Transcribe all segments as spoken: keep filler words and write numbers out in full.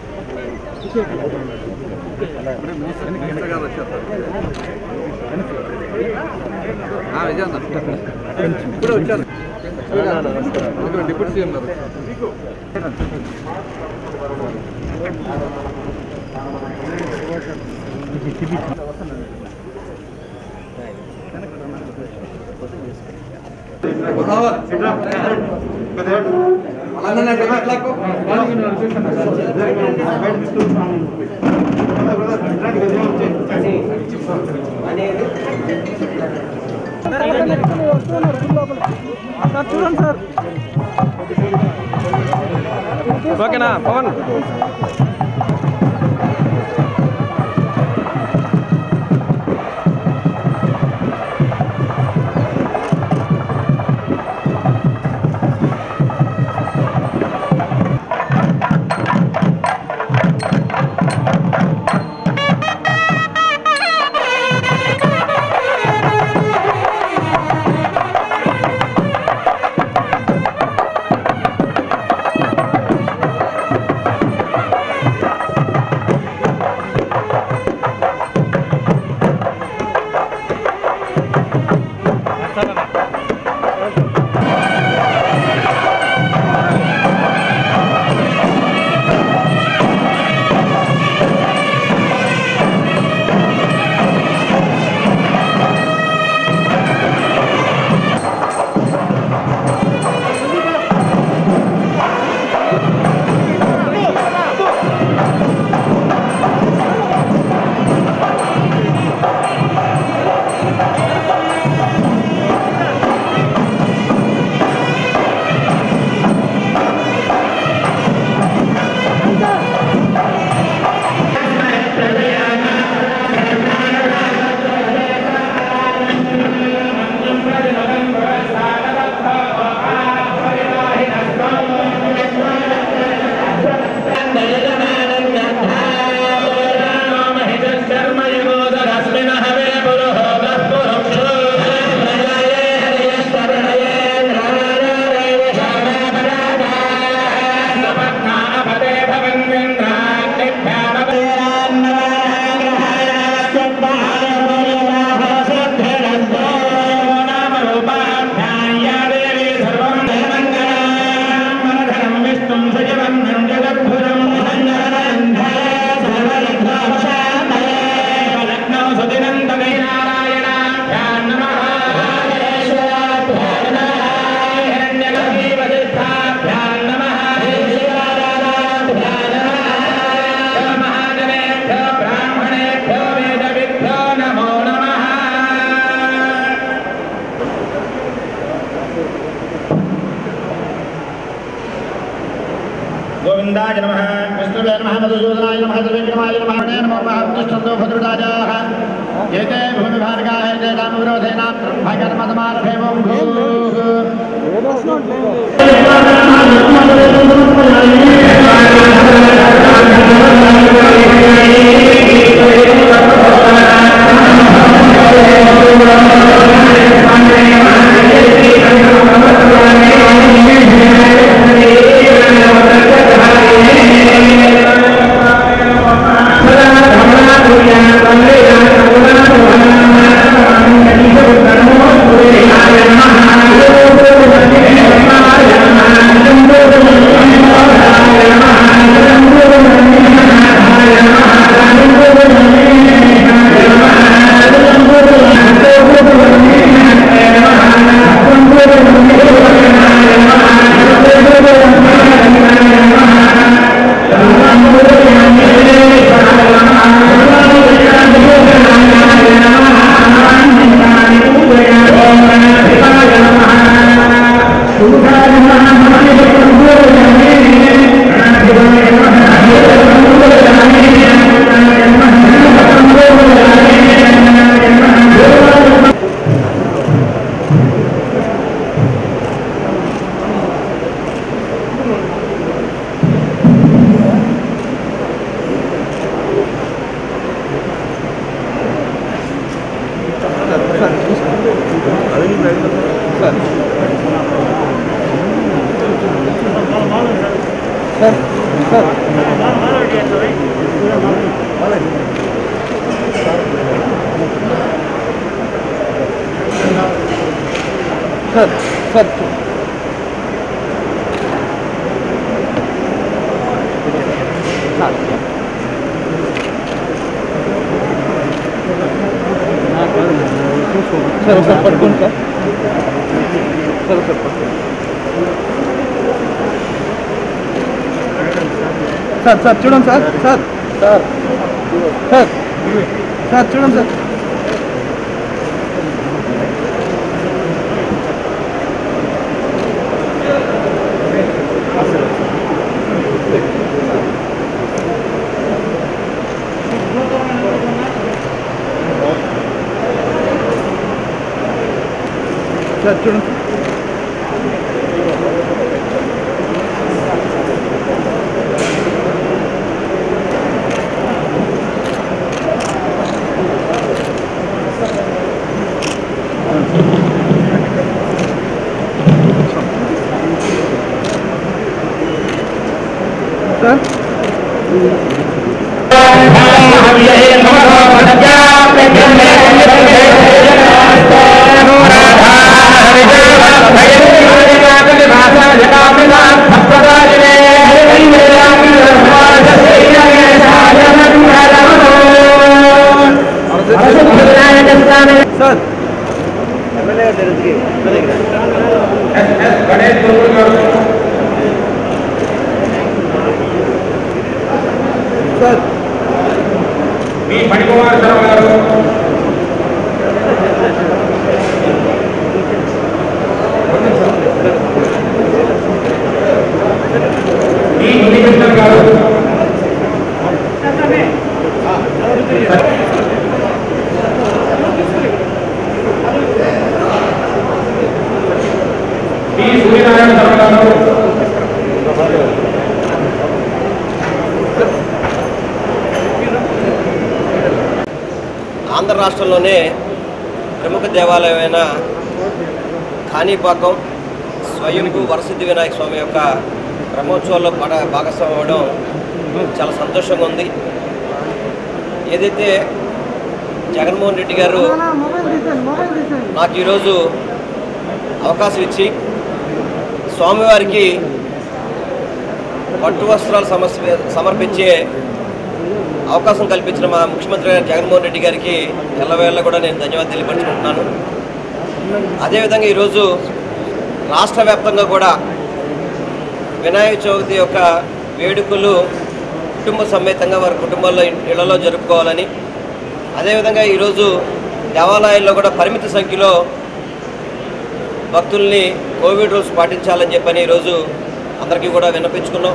ఇప్పుడు వచ్చారు deputy CM గారు. చూడండి సార్. ఓకేనా పవన్? गोविंदाय नमः विष्णुवे नमः मधुसूदनाय नमः त्रिविक्रमाय नमः नमो महाविष्णुन्दो भद्रदाजाः एते भूमिभार्गाः तेषां विरोधेन ब्रह्मकर्मसमारभेवं भूः Namo సార్ సార్ సార్ ఒకసారి పట్టుకోండి సార్ సార్ ఒకసారి పట్టుకోండి సార్ సార్ చూడండి sir sir sir sir sir చూడండి సార్ సార్ చూడండి సార్ సార్ ఎమ్మెల్యే సార్ మీ మణికుమార్ శర్మ గారు మీ మునికృష్ణ గారు మీ సూర్యనారాయణ శర్మ గారు ఆంధ్ర రాష్ట్రంలోనే ప్రముఖ దేవాలయమైన కాణిపాకం స్వయంభూ వరసిద్ధి వినాయక స్వామి యొక్క బ్రహ్మోత్సవాల్లో పడ భాగస్వామి అవ్వడం చాలా సంతోషంగా ఉంది. ఏదైతే జగన్మోహన్ రెడ్డి గారు నాకు ఈరోజు అవకాశం ఇచ్చి స్వామివారికి పట్టు వస్త్రాలు సమర్పి సమర్పించే అవకాశం కల్పించిన మా ముఖ్యమంత్రి గారు జగన్మోహన్ రెడ్డి గారికి ఎల్లవేళ కూడా నేను ధన్యవాదాలు తెలియపరుచుకుంటున్నాను. అదేవిధంగా ఈరోజు రాష్ట్ర వ్యాప్తంగా కూడా వినాయక చవితి యొక్క వేడుకలు కుటుంబ సమేతంగా వారి కుటుంబాల్లో ఇళ్లలో జరుపుకోవాలని, అదేవిధంగా ఈరోజు దేవాలయాల్లో కూడా పరిమిత సంఖ్యలో భక్తుల్ని కోవిడ్ రూల్స్ పాటించాలని చెప్పని ఈరోజు అందరికీ కూడా విన్నపించుకున్నాం.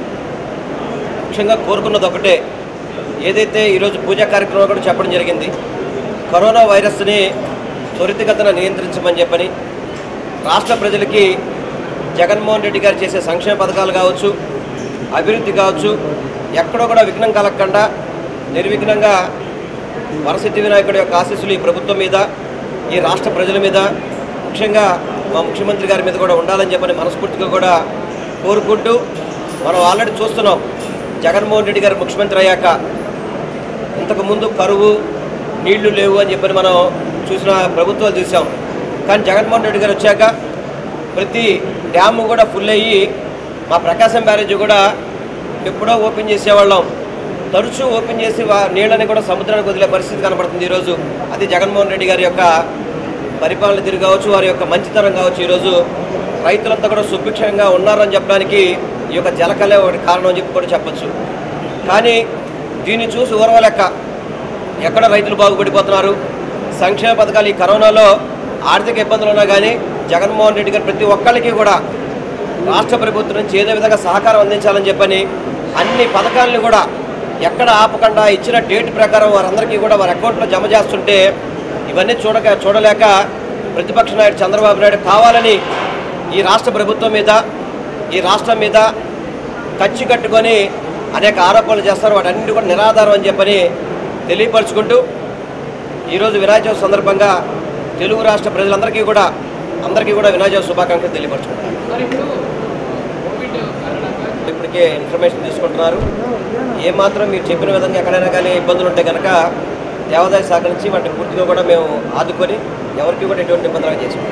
ముఖ్యంగా కోరుకున్నది ఒకటే, ఏదైతే ఈరోజు పూజా కార్యక్రమం కూడా చెప్పడం జరిగింది, కరోనా వైరస్ని త్వరితగతిన నియంత్రించమని చెప్పని రాష్ట్ర ప్రజలకి జగన్మోహన్ రెడ్డి గారు చేసే సంక్షేమ పథకాలు కావచ్చు, అభివృద్ధి కావచ్చు, ఎక్కడో కూడా విఘ్నం కలగకుండా నిర్విఘ్నంగా వరసిద్ధి వినాయకుడి యొక్క ఆశీస్సులు ఈ ప్రభుత్వం మీద, ఈ రాష్ట్ర ప్రజల మీద, ముఖ్యంగా మా ముఖ్యమంత్రి గారి మీద కూడా ఉండాలని చెప్పని మనస్ఫూర్తిగా కూడా కోరుకుంటూ, మనం ఆల్రెడీ చూస్తున్నాం జగన్మోహన్ రెడ్డి గారు ముఖ్యమంత్రి అయ్యాక ఇంతకుముందు కరువు, నీళ్లు లేవు అని చెప్పని మనం చూసిన ప్రభుత్వాలు చూసాం. కానీ జగన్మోహన్ రెడ్డి గారు వచ్చాక ప్రతి డ్యాము కూడా ఫుల్ అయ్యి మా ప్రకాశం బ్యారేజ్ కూడా ఎప్పుడో ఓపెన్ చేసేవాళ్ళం, తరచూ ఓపెన్ చేసి నీళ్ళని కూడా సముద్రానికి వదిలే పరిస్థితి కనపడుతుంది ఈరోజు. అది జగన్మోహన్ రెడ్డి గారి యొక్క పరిపాలన తీరు కావచ్చు, వారి యొక్క మంచితనం కావచ్చు. ఈరోజు రైతులంతా కూడా సుభిక్షంగా ఉన్నారని చెప్పడానికి ఈ యొక్క జలకలే ఒకటి కారణం అని చెప్పి కూడా చెప్పచ్చు. కానీ దీన్ని చూసి ఓర్వలేక ఎక్కడ రైతులు బాగుపడిపోతున్నారు, సంక్షేమ పథకాలు ఈ కరోనాలో ఆర్థిక ఇబ్బందులు ఉన్నా కానీ జగన్మోహన్ రెడ్డి గారు ప్రతి ఒక్కరికి కూడా రాష్ట్ర ప్రభుత్వం నుంచి ఏదో విధంగా సహకారం అందించాలని చెప్పని అన్ని పథకాలను కూడా ఎక్కడ ఆపకుండా ఇచ్చిన డేట్ ప్రకారం వారందరికీ కూడా వారి అకౌంట్లో జమ చేస్తుంటే ఇవన్నీ చూడక చూడలేక ప్రతిపక్ష నాయుడు చంద్రబాబు నాయుడు కావాలని ఈ రాష్ట్ర ప్రభుత్వం మీద, ఈ రాష్ట్రం మీద కచ్చి కట్టుకొని అనేక ఆరోపణలు చేస్తారు. వాటన్నింటి కూడా నిరాధారం అని చెప్పని తెలియపరుచుకుంటూ ఈరోజు వినాయక చవితి సందర్భంగా తెలుగు రాష్ట్ర ప్రజలందరికీ కూడా అందరికీ కూడా వినాయక చవితి శుభాకాంక్షలు తెలియపరుచుకుంటారు. అధికారులు ఇప్పటికే ఇన్ఫర్మేషన్ తీసుకుంటున్నారు. ఏమాత్రం మీరు చెప్పిన విధంగా ఎక్కడైనా కానీ ఇబ్బందులు ఉంటే కనుక దేవాదాయ శాఖ నుంచి వాటిని పూర్తిగా కూడా మేము ఆదుకొని ఎవరికి కూడా ఎటువంటి ఇబ్బందులు చేసుకుంటాం.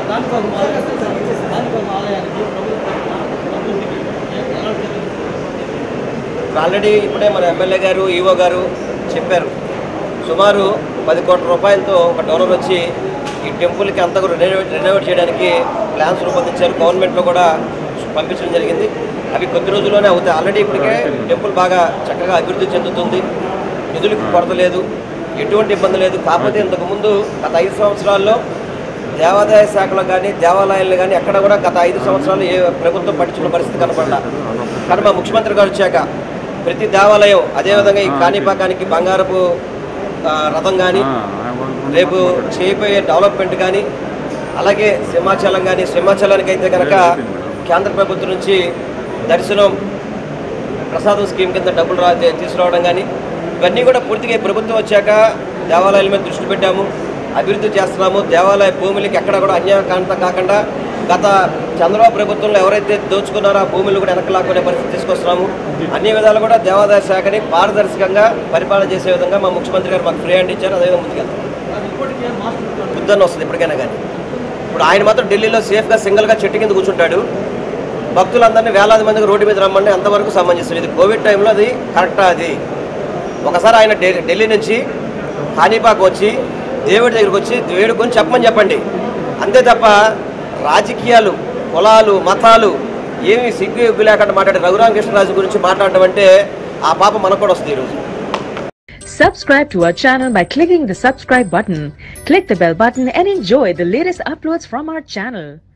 ఆల్రెడీ ఇప్పుడే మన ఎమ్మెల్యే గారు ఈవో గారు చెప్పారు, సుమారు పది కోట్ల రూపాయలతో ఒక డోనర్ వచ్చి ఈ టెంపుల్కి అంతా కూడా రెనోవేట్ రెనోవేట్ చేయడానికి ప్లాన్స్ రూపొందించారు. గవర్నమెంట్లో కూడా పంపించడం జరిగింది. అవి కొద్ది రోజుల్లోనే అవుతాయి. ఆల్రెడీ ఇప్పటికే టెంపుల్ బాగా చక్కగా అభివృద్ధి చెందుతుంది. నిధులకు కొరత లేదు, ఎటువంటి ఇబ్బంది లేదు. కాకపోతే ఇంతకుముందు గత ఐదు సంవత్సరాల్లో దేవాదాయ శాఖలో కానీ దేవాలయాలు కానీ ఎక్కడ కూడా గత ఐదు సంవత్సరాలు ఏ ప్రభుత్వం పట్టించుకున్న పరిస్థితి కనపడ్డా. కానీ మా ముఖ్యమంత్రి గారు వచ్చాక ప్రతి దేవాలయం, అదేవిధంగా ఈ కాణిపాకానికి బంగారపు రథం కానీ, రేపు చేయబోయే డెవలప్మెంట్ కానీ, అలాగే సింహాచలం కానీ, సింహాచలానికి అయితే కనుక కేంద్ర ప్రభుత్వం నుంచి దర్శనం ప్రసాదం స్కీమ్ కింద డబ్బులు రా తీసుకురావడం కానీ, ఇవన్నీ కూడా పూర్తిగా ప్రభుత్వం వచ్చాక దేవాలయాల మీద దృష్టి పెట్టాము, అభివృద్ధి చేస్తున్నాము. దేవాలయ భూములకి ఎక్కడ కూడా అన్యాయకాంత కాకుండా గత చంద్రబాబు ప్రభుత్వంలో ఎవరైతే దోచుకున్నారో ఆ భూములు కూడా వెనక్కి లాక్కునే పరిస్థితి తీసుకొస్తున్నాము. అన్ని విధాలు కూడా దేవాదాయ శాఖని పారదర్శకంగా పరిపాలన చేసే విధంగా మా ముఖ్యమంత్రి గారు మాకు ఫ్రీ హ్యాండ్ ఇచ్చారు. అదేవిధంగా ముందుకెళ్తాం. బుద్ధన్న వస్తుంది ఎప్పటికైనా కానీ. ఇప్పుడు ఆయన మాత్రం ఢిల్లీలో సేఫ్గా సింగిల్గా చెట్టు కింద కూర్చుంటాడు. భక్తులందరినీ వేలాది మందికి రోడ్డు మీద రమ్మంటే అంతవరకు సమంజసం. ఇది కోవిడ్ టైంలో అది కరెక్టా? అది ఒకసారి ఆయన ఢిల్లీ నుంచి కాణిపాకు వచ్చి దేవుడి దగ్గరికి వచ్చి వేడుకొని చెప్పమని చెప్పండి. అంతే తప్ప రాజకీయాలు, కులాలు, మతాలు ఏమి సిగ్గు ఎగ్గు లేకుండా మాట్లాడే రఘురామకృష్ణరాజు గురించి మాట్లాడడం అంటే ఆ పాప మనకు కూడా వస్తుంది ఈరోజు. Subscribe to our channel by clicking the subscribe button. Click the bell button and enjoy the latest uploads from our channel.